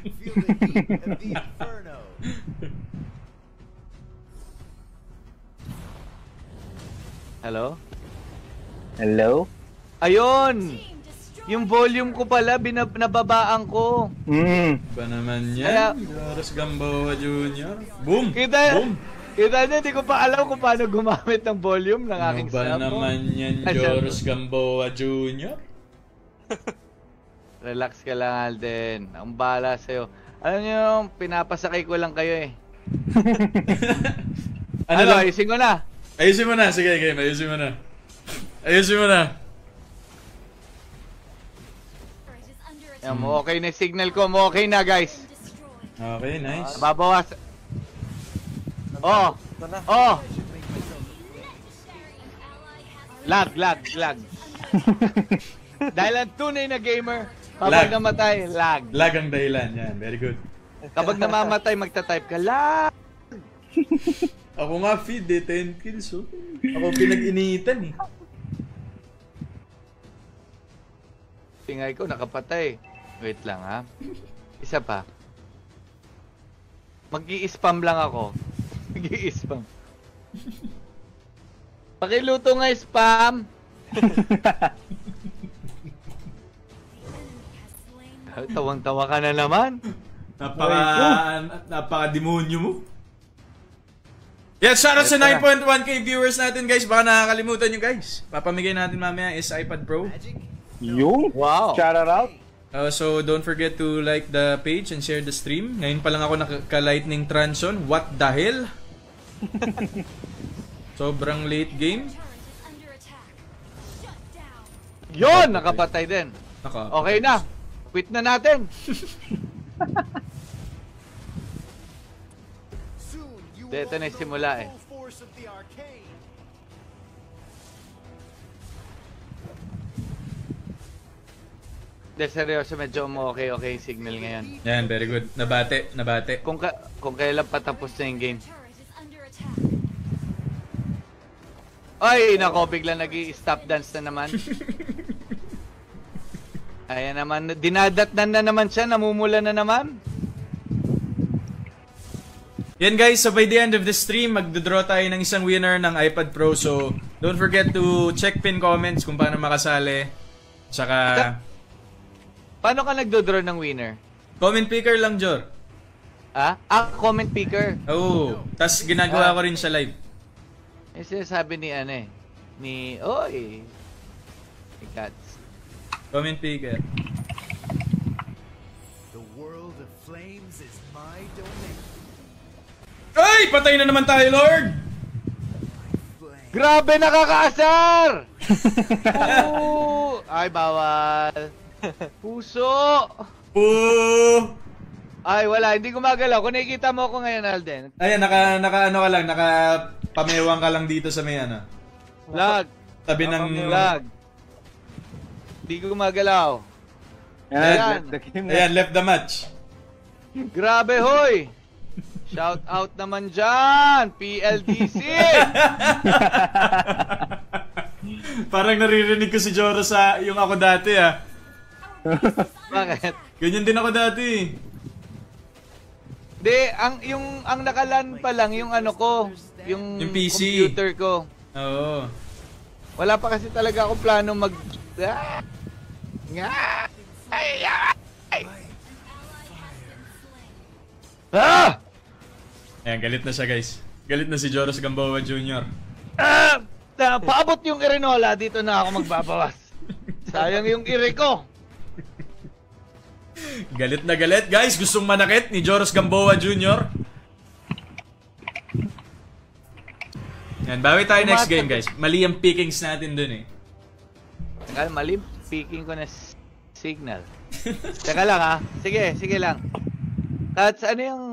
Hello? Hello? Ayun! Yung volume ko pala, nababaan ko. Ba naman Kaya- yan? Joros Gamboa Jr. Boom! Kita Boom! niyo, di ko pa alam kung paano gumamit ng volume ng aking Ano ba cellphone. naman yan, Ay, Joros Gamboa Jr.? Relax ka lang, Alden. Ang bahala sa'yo. Alam niyo, pinapasakay ko lang kayo eh. Ano Ano, lang? ayusin ko na. Ayusin mo na. Sige, game. Ayusin mo na. Ayusin mo na. Yan mo, okay na yung signal ko. Mo okay na, guys. Okay, nice. Babawas. Oh! Oh! Lag. Dahil ang tunay na gamer, kapag Lag. namatay, lag. Lag ang dahilan. Yan, very good. Kapag namamatay, magta-type ka, lag. Ako nga feed eh, 10 kills oh. Ako pinag-initan eh. Tingay ko, nakapatay. Wait lang ha. Isa pa. Mag-i-spam lang ako. Mag-i-spam. Pakiluto nga spam. Tawang-tawa ka na naman. Napaka-demonyo mo. Yeah, shoutout sa 9.1k viewers natin guys. Baka nakakalimutan nyo guys. Papamigay natin mamaya is iPad Pro. Yung? Wow. Shout out. So don't forget to like the page and share the stream. Ngayon pa lang ako nakaka-lightning transon. What the hell? Sobrang late game. Yon! Nakapatay din. Okay na. Quit na natin. Ito na yung simula eh. De, seryoso, medyo okay yung signal ngayon. Yan, very good. Nabate. Kung kailan patapos na yung game. Ay, nako, bigla nag-i-stop dance na naman. Ayan naman, dinadatnan na naman siya, namumula na naman. Yan guys, so by the end of the stream, magdodraw tayo ng isang winner ng iPad Pro. So, don't forget to check pin comments kung paano makasali. Tsaka... Paano ka nagdodraw ng winner? Comment picker lang, Jor. Comment picker. Oo. Tas ginagawa ko rin sa live. Yung sinasabi ni ni Cats. Comment picker. The world of flames is my domain. Ay! Patay na naman tayo, Lord! Grabe, nakakaasar! Ay, bawal. Puso! Ay, wala. Hindi gumagalaw. Kung nakikita mo ako ngayon, Alden. Ayan, ano ka lang. Nakapamewang ka lang dito sa may ano. Lag. Tabi ng... Lag. Hindi gumagalaw. Ayan. Ayan, left the match. Grabe, hoy! Shout out naman dyan! PLDC! Parang naririnig ko si Joro sa yung ako dati Bakit? Ganyan din ako dati. Hindi, ang nakalan pa lang yung ano ko, yung PC. Computer ko. Oo. Wala pa kasi talaga akong plano mag... Ayan, galit na siya guys. Galit na si Joros Gamboa Jr. Paabot yung Irinola, dito na ako magbabawas. Sayang yung ire ko. Galit na galit guys. Gustong manakit ni Joros Gamboa Jr. Yan, bawi tayo next game guys. Mali ang pickings natin dun eh. Mali picking ko na signal. Teka lang Sige lang. Tats, ano yung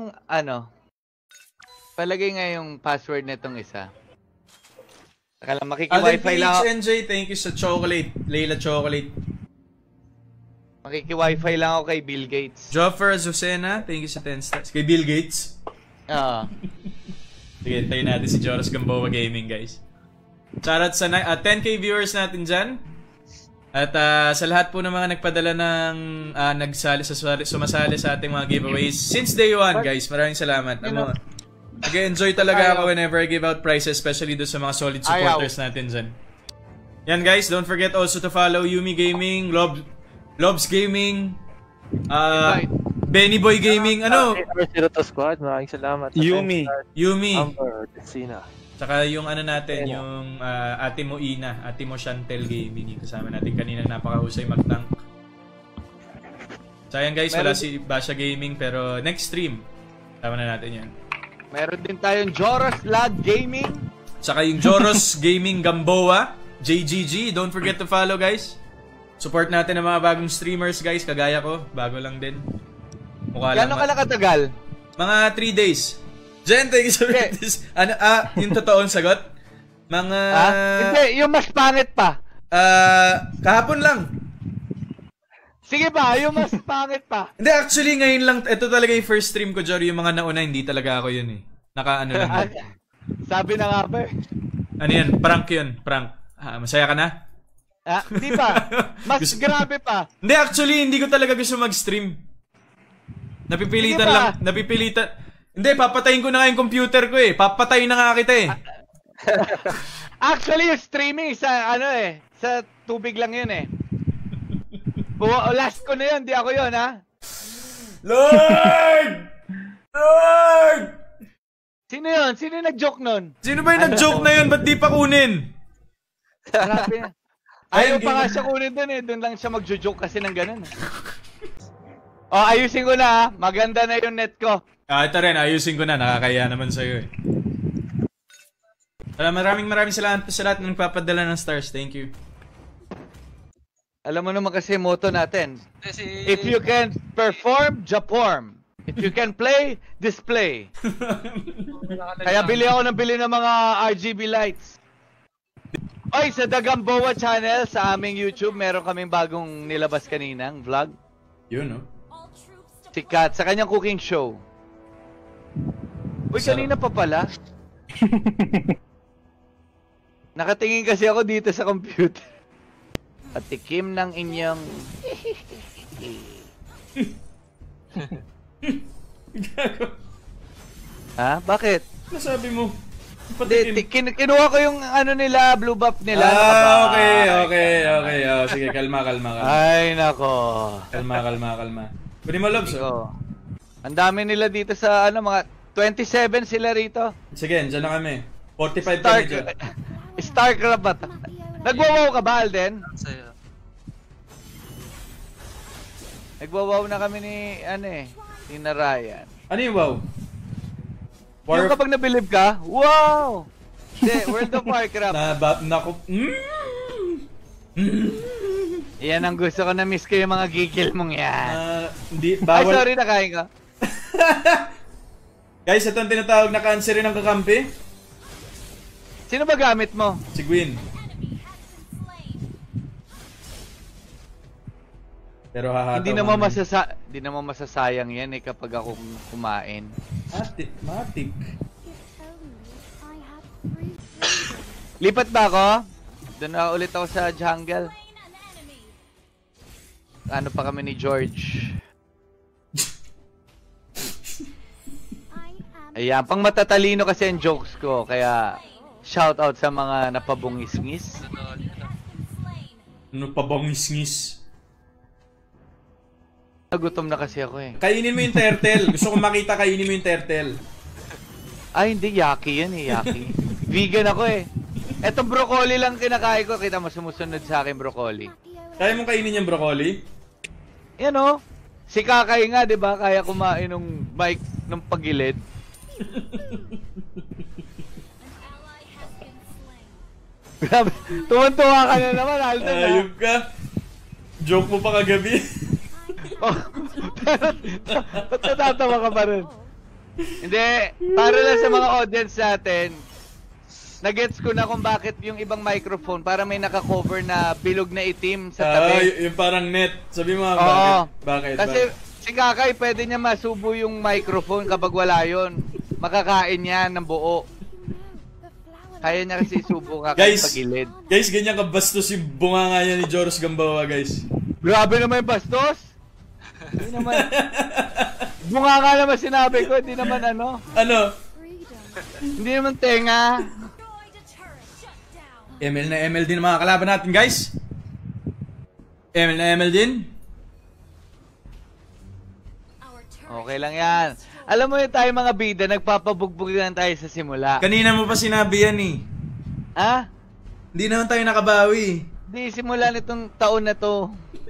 palagay nga yung password nitong isa. Teka lang, makiki-wifi lang ako. NJ, thank you sa chocolate. Layla Chocolate. Makiki-wifi lang ako kay Bill Gates. Joffer Azucena, thank you sa 10 stars. Kay Bill Gates? Oo. Sige, tayo natin si Joros Gamboa Gaming, guys. Shoutout sa 10k viewers natin dyan. At sa lahat po ng mga nagpadala ng sumasali sa ating mga giveaways. Since day 1, guys, maraming salamat. Nag-enjoy talaga ako whenever I give out prizes, especially doon sa mga solid supporters natin dyan. Yan, guys, don't forget also to follow Yumi Gaming, Lobs Gaming, Benny Boy Gaming, Zero to Squad, maraming salamat. Yumi. Amber, Desina. Tsaka yung natin, yung ate mo Chantel Gaming, yung kasama natin kanina, napakahusay mag-tank. Sayang guys, wala si Basha Gaming, pero next stream, tama na natin yan. Meron din tayong Joros Lag Gaming. Tsaka yung Joros Gaming Gamboa, JGG, don't forget to follow guys. Support natin ang mga bagong streamers guys, kagaya ko, bago lang din. Gano'n ka nakatagal? Mga 3 days. Jen, thank you so much. Yung totoong sagot? Mga... Hindi, yung mas pangit pa. Kahapon lang. Sige ba, yung mas pangit pa. Hindi, actually ngayon lang, ito talaga yung first stream ko, Jory. Yung mga nauna, hindi talaga ako yun eh. Naka-ano lang. Sabi na nga ba eh. Ano yan? Prank yun. Prank. Masaya ka na? Hindi pa. Mas grabe pa. Hindi, actually, hindi ko talaga gusto mag-stream. Napipilitan lang. Napipilitan. Hindi, papatayin ko na nga yung computer ko eh. Papatayin na nga kita eh. Actually, yung streaming sa sa tubig lang yun eh. Last ko na yun, di ako yun ha. Lord! Lord! Sino yun? Sino yung nag-joke nun? Sino ba yung nag-joke na yun? Ba't di pa kunin? Grabe. Ayaw pa nga siya kunin dun eh. Dun lang siya mag-joke kasi ng ganun. Ayusin ko na ha. Maganda na yung net ko. Ito rin, ayusin ko na. Nakakaya naman sa'yo eh. Maraming salamat sa lahat ng nagpapadala ng stars. Thank you. Alam mo naman kasi motto natin. If you can perform, japorm. If you can play, display. Kaya bili ako ng mga RGB lights. Oy, sa Dagamboa channel, sa aming YouTube, meron kaming bagong nilabas kaninang vlog. Yun, no? Si Kat, sa kanyang cooking show. Uy, kanina pa pala. Nakatingin kasi ako dito sa computer. Patikim ng inyong... Gago. Ha? Bakit? Nasabi mo? Kinuha ko yung ano nila, blue buff nila. Okay. Oh, sige, kalma. Ay, nako. Kalma. Pwede mo, Lobs. Ang dami nila dito sa ano, mga 27 sila rito. Sige, dyan na kami. 45 kami dyan. Starcraft ba? Nagwawaw ka ba, Alden? Nagwawaw na kami ni, ni Narayan. Ano yung wow? Yung kapag nabilib ka, wow! Hindi, World of Warcraft. Yan ang gusto ko, na-miss ko yung mga gigil mong yan. Bawal. Ay, sorry, nakain ka. Guys, ito ang tinatawag na cancer ng kakampi. Sino ba gamit mo? Si Gwyn. Pero hahataw. Hindi naman masasayang yan kapag ako kumain. Matik. Lipat ba ako? Doon na ulit ako sa jungle. Ano pa kami ni George? Ayan, pang matatalino kasi ang jokes ko, kaya shout out sa mga napabungis-ngis. Napabungis-ngis? Nagutom na kasi ako eh. Kainin mo yung turtle. Gusto ko makita kainin mo yung turtle. Ay, hindi. Yaki yan eh. Yaki. Vegan ako eh. Etong broccoli lang kinakain ko. Kita mo sumusunod sa akin broccoli. Kaya mong kainin yung broccoli? Yan o. Si Kakay nga, di ba? Kaya kumain ng mic ng pagilid. Grabe. Tuwan-tuwa ka na naman, Alden. Ayop ka. Joke mo pa kagabi. Oh, ba't natatawa ka pa rin? Hindi, para lang sa mga audience natin, nagets ko na kung bakit yung ibang microphone para may naka-cover na bilog na itim sa tabi. Yung parang net. Sabi mo bakit? Kasi si Kakay pwede niya masubo yung microphone kapag wala yun. Makakain niya ng buo. Kaya niya kasi isubo Kakay sa gilid. Guys, ganyan kabastos yung bunganga niya ni Joros Gambawa, guys. Grabe naman yung bastos. Hindi naman. Bunga nga naman sinabi ko, hindi naman ano. Ano? Hindi naman tenga. ML na ML din ang mga kalaban natin, guys. ML na ML din. Okay lang yan. Alam mo yung tayo mga bida, nagpapabugbog lang tayo sa simula. Kanina mo pa sinabi yan eh. Ha? Hindi naman tayo nakabawi. Hindi, simula nitong taon na to.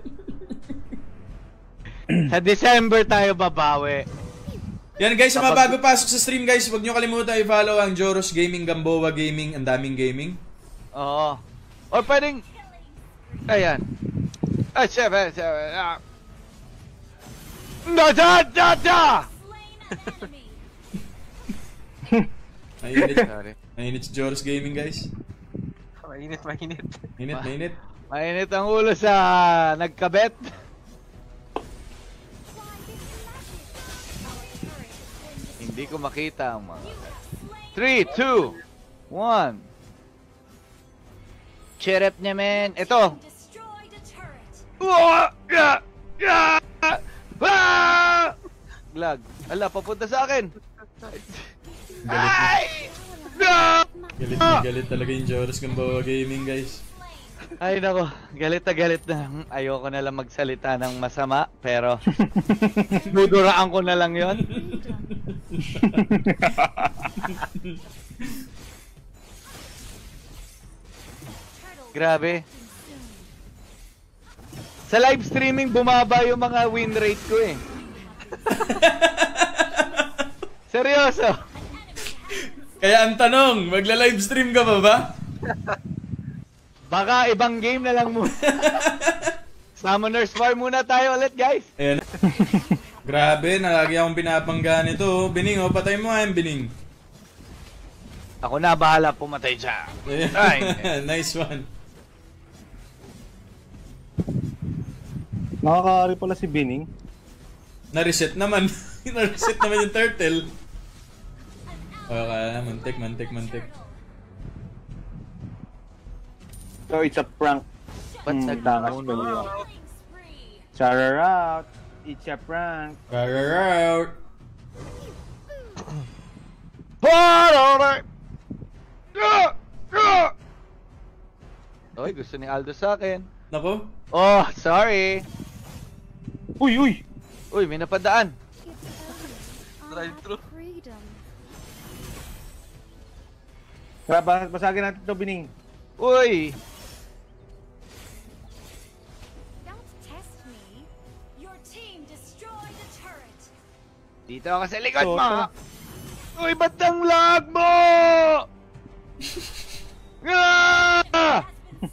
Sa December tayo babawi. Yan guys, sa mga bago pasok sa stream guys, huwag nyo kalimutan i-follow ang Joros Gaming, Gamboa Gaming, ang daming gaming. Oo. Or pwedeng... Ayan. Ay, syempre. Mainit si Joros Gaming guys. Mainit. Mainit ang ulo sa nagkabet. Hindi ko makita ang mga... 3, 2, 1. Cherep niya, men. Ito. Lag. Ala, papunta sa akin. Galit talaga yung Joros Gamboa Gaming, guys. Ay, nako. Galit na. Ayoko na lang magsalita ng masama, pero duduraan ko na lang yon. Grabe. Sa live streaming, bumaba yung mga win rate ko eh. Seryoso. Kaya ang tanong, magla-live stream ka ba? Baka ibang game na lang muna. Summoners War muna tayo ulit, guys. Ayan. Grabe, nalagi akong pinapangga nito. Bining, oh, patay mo nga yung Bining. Ako na, bahala pumatay siya. Nice one. Nakakaari pala si Bining. Na-reset naman. Na-reset naman yung turtle. Okay, mantik. So it's a prank. Ba't nagtangas? Shout out. It's a prank. Out. Oy, gusto ni Aldo sa akin. Nako. Oh, sorry. Uy! Uy, may napadaan. Drive-thru. Tara, basagin natin ito, Bining. Uy! Dito ako sa likod mo! Uy, ba't ang lag mo? Ah!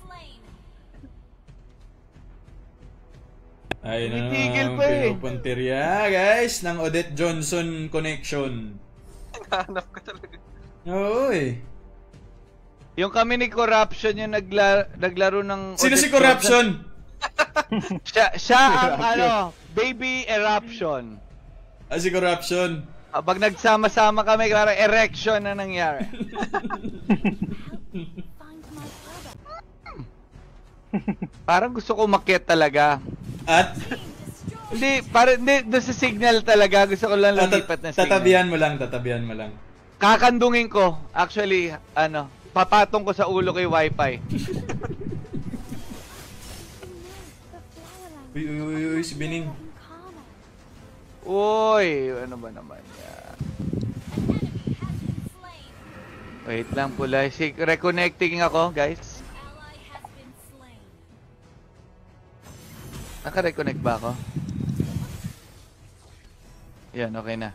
Ay, Titigil pa eh. Pinupuntirya, guys, ng Odette Johnson connection. Hanap ka talaga. Oo eh. Yung kami ni Corruption yung naglaro ng... Sino Odette si Corruption? Siya ang baby eruption. Si Corruption. Pag nagsama-sama kami, parang erection na nangyari. Parang gusto ko umakyat talaga. At? Hindi, parang doon sa signal talaga. Gusto ko lang lumipat na signal. Tatabihan mo lang. Kakandungin ko. Actually, papatong ko sa ulo kay Wi-Fi. Uy, si Bining. Uy, ano ba naman yan? Wait lang pula. Reconnecting ako, guys. Naka-reconnect ba ako? Yan, okay na.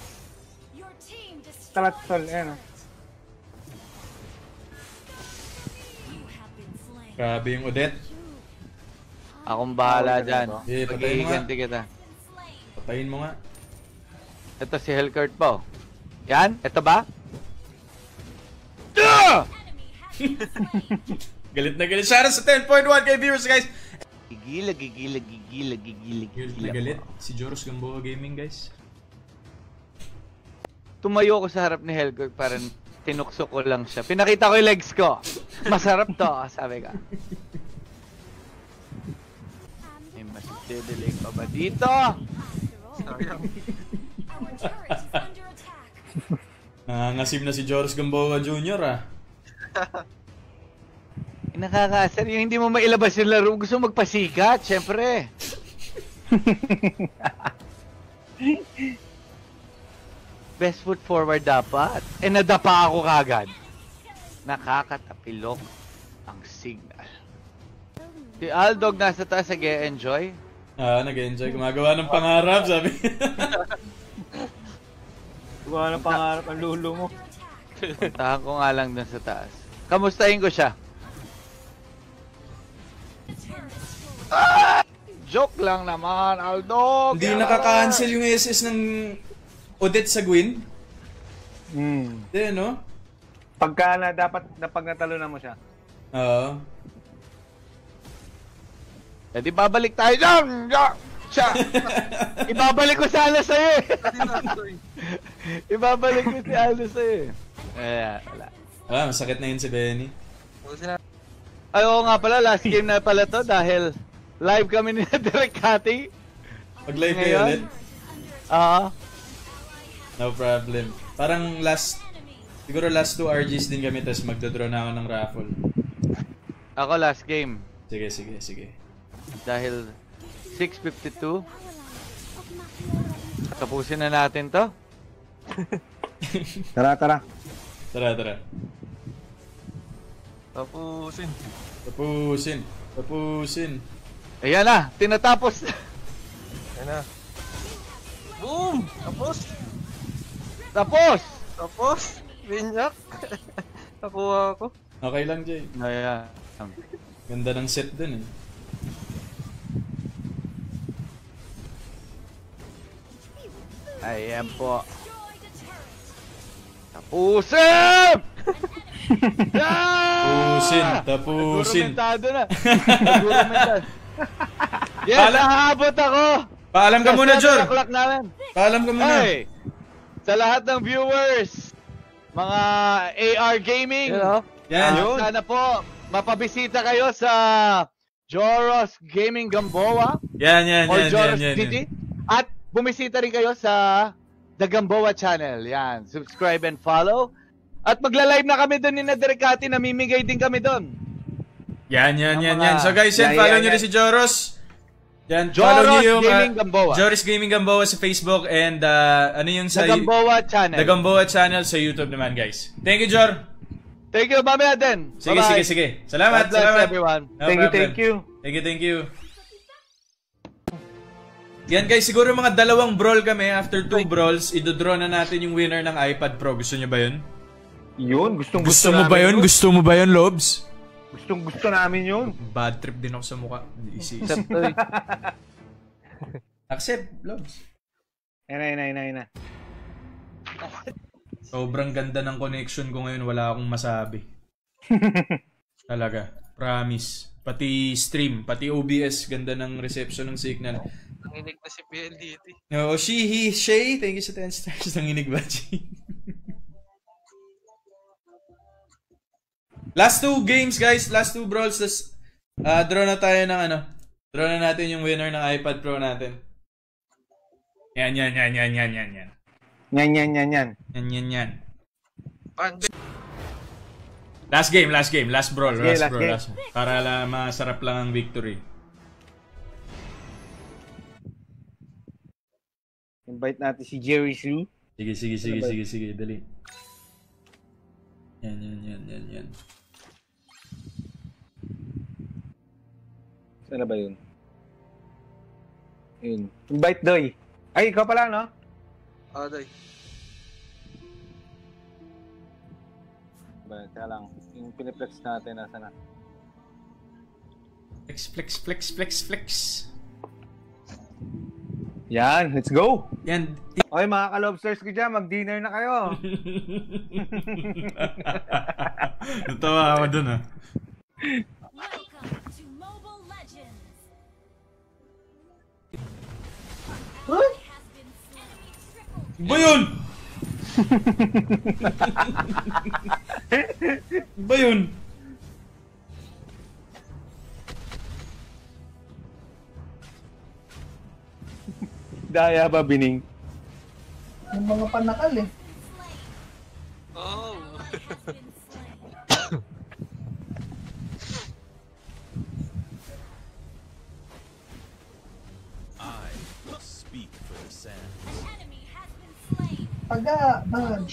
Talatol, ayan. Grabe yung Odette. Akong bahala dyan. Eh, patayin mo nga. Pag-iiganti kita. Patayin mo nga. Ito si Hellcourt po. Yan? Ito ba? Galit na galit. Shoutout sa 10.1k viewers, guys. Gigila. Galit na galit. Si Joros Gamboa Gaming, guys. Tumayo ko sa harap ni Hellcourt para tinukso ko lang siya. Pinakita ko yung legs ko. Masarap to, sabi ka. May masidilig pa ba dito? Nangangasim na si Joros Gamboa Jr. Nakakaasar yung hindi mo mailabas yung laro. Gusto magpasikat, syempre. Best foot forward dapat. Nadapa ako kagad. Nakakatapilok ang signal. Si Aldog nasa taas nag-e-enjoy. Nag-enjoy. Gumagawa ng pangarap, sabi. Gumagawa ng pangarap ang lulo mo. Puntahan ko nga lang dun sa taas. Kamustahin ko siya. Joke lang naman, Aldo. Hindi nakaka-cancel yung SS ng Odette sa Gwyn? Hindi, no? Pagka pag natalo na mo siya. Oo. Eh di babalik tayo dyan! Siya! Ibabalik ko sana sa'yo eh! Ibabalik ko si Aldo sa'yo eh. Wala. Masakit na yun si Benny. Ay, oo nga pala, last game na pala to dahil live kami ni Direk Cathy. Mag-live kayo ulit? No problem. Parang siguro last 2 RGs din kami, tapos magdodraw na ako ng raffle. Ako last game. Sige. Dahil 6:52. Tapusin na natin to. Tara. Tara. Tapusin. Ayan na, tinatapos. Ayan na. Boom! Tapos! Binyak! Nakuha ako. Okay lang, Jay. Ayan. Ganda ng set dun eh. Ayan po. Tapusin! Tapusin. Argumentado na. Argumentado. Yes, nahabot ako. Paalam ka muna, Jor. Paalam ka muna. Hey, sa lahat ng viewers, mga AR Gaming, sana po mapabisita kayo sa Joros Gaming Gamboa. Yan. Joros City. At bumisita rin kayo sa The Gamboa Channel. Yan, subscribe and follow. At magla-live na kami doon ni Naderikati, namimigay din kami doon. Yan. So guys, follow nyo rin si Joros. Yan, follow nyo yung Gaming Gamboa. Joros Gaming Gamboa sa Facebook and ano yung sa The Gamboa Channel. The Gamboa Channel sa YouTube naman, guys. Thank you, Jor. Thank you, mamaya din. Sige. Salamat, everyone. No thank you. Thank you. Yan guys, siguro mga 2 brawl kami. After 2 brawls, idodraw na natin yung winner ng iPad Pro. Gusto nyo ba yun? Yun, gusto mo ba yun? Gusto mo ba yun, Lobs? Gusto namin yun. Bad trip din ako sa mukha. Accept, Lobs. Ayun na. Sobrang ganda ng connection ko ngayon. Wala akong masabi. Talaga. Promise. Pati stream, pati OBS, ganda ng reception ng signal. Nanginig na si PLDT. No, she, he, Shay. Thank you sa 10 stars. Nanginig ba, G? Last 2 games, guys. Last 2 brawls. Draw na tayo ng ano. Draw na natin yung winner ng iPad Pro natin. Yan. Yan. Last game. Last brawl. Para masarap lang ang victory. Invite natin si Jerry Sue. Sige. Dali. Yan. Saan na ba yun? Yun. Invite Doy. Ay, ikaw pala, no? Doy. Kaya lang, yung piniplex natin, nasa na? Flex. Yan, let's go! Yan. Okay, mga ka-lobsters ko dyan, mag-dinner na kayo. Natawa ako dun, ah. Ba yun? Ba yun? Daya ba, Bining? Yung mga panakal eh. Oh. I speak for the sands. Paga, man.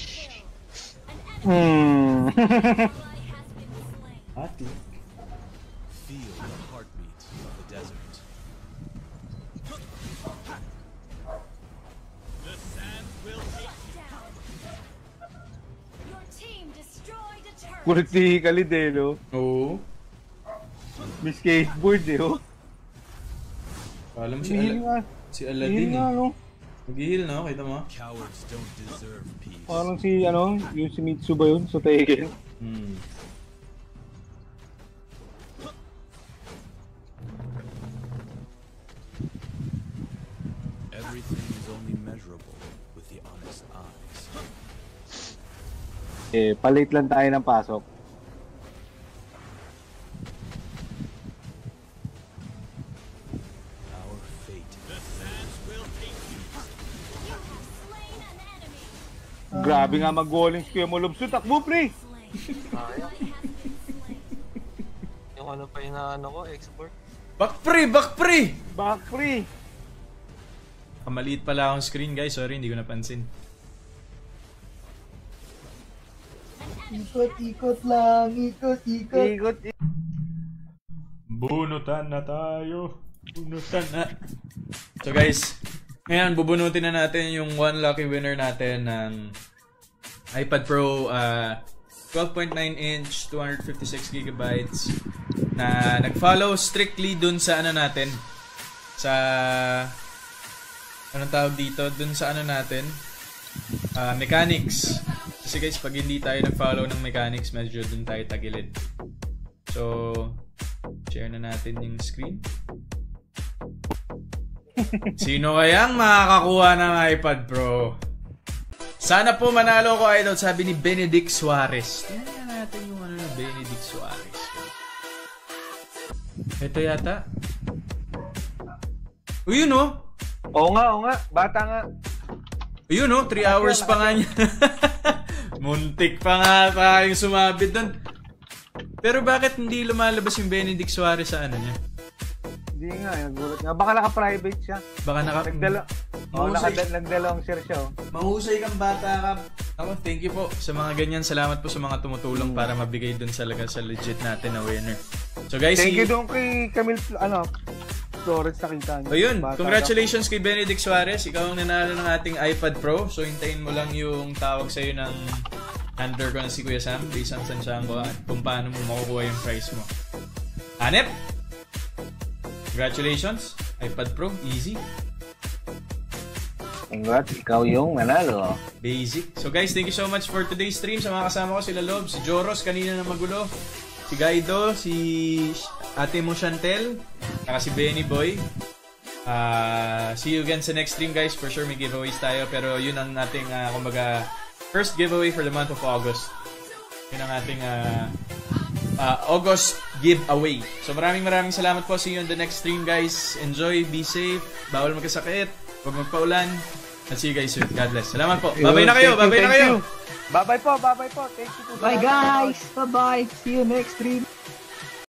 Feel the heartbeat of the desert. The sands will take you. Kurti kalid eh, no? Oo. May skateboard eh, oh. Alam si Alden eh. Mag-heal na, kita mo? Cowards don't deserve peace. Parang si, yung si Mitsu ba yun? So, Taken. Everything is only measurable with the honest eyes. Palit lang tayo ng pasok. Our fate. The sands will take you. Grabe nga mag-goaling si Kuya Molobso. Takbo, pre! Yung ano pa inaano ko, export. Back free! Back free! Kamaliit pala akong screen, guys. Sorry, hindi ko napansin. Ikot lang. Bunutan na tayo. So guys, ngayon bubunutin na natin yung one lucky winner natin ng iPad Pro 12.9 inch 256GB na nag-follow strictly dun sa ano natin sa anong tawag dito, dun sa ano natin, mechanics. Kasi guys, pag hindi tayo nag-follow ng mechanics, medyo dun tayo tagilid. So, share na natin yung screen. Sino kayang makakakuha ng iPad Pro? Sana po manalo ko, idol, sabi ni Benedict Suarez. Tingnan natin yung ano na Benedict Suarez. Ito yata. Yun oh. Oo nga. Bata nga. Yun oh, 3 hours pa nga niya. Muntik pa nga tayong sumabit doon. Pero bakit hindi lumalabas yung Benedict Suarez sa ano niya? Hindi nga, nagulat nga. Baka naka-private siya. Baka nagdalawang share siya. Oh. Mahusay kang bata ka. Ako, thank you po sa mga ganyan. Salamat po sa mga tumutulong para mabigay dun sa legit natin na winner. So guys, thank you doon kay Camille, Florence nakita niyo. Ayun, congratulations kay Benedict Suarez. Ikaw ang nanalo ng ating iPad Pro. So hintayin mo lang yung tawag sa'yo ng handler ko na si Kuya Sam. Based on saan ko at kung paano mo makukuha yung prize mo. Hanep! Congratulations, iPad Pro, easy. Congrats, ikaw yung nanalo. Basic. So guys, thank you so much for today's stream. Sa mga kasama ko, sila Lob, si Joros, kanina na magulo, si Gaido, si ate mo Chantel, saka si Benny Boy. See you again sa next stream guys. For sure may giveaways tayo, pero yun ang ating kumbaga first giveaway for the month of August. Yun ang ating August giveaway. So maraming salamat po. See you on the next stream guys. Enjoy, be safe, bawal magkasakit, huwag magpaulan. And see you guys soon. God bless. Salamat po. Bye-bye na kayo. Bye-bye po. Thank you po. Bye guys. Bye-bye. See you next stream.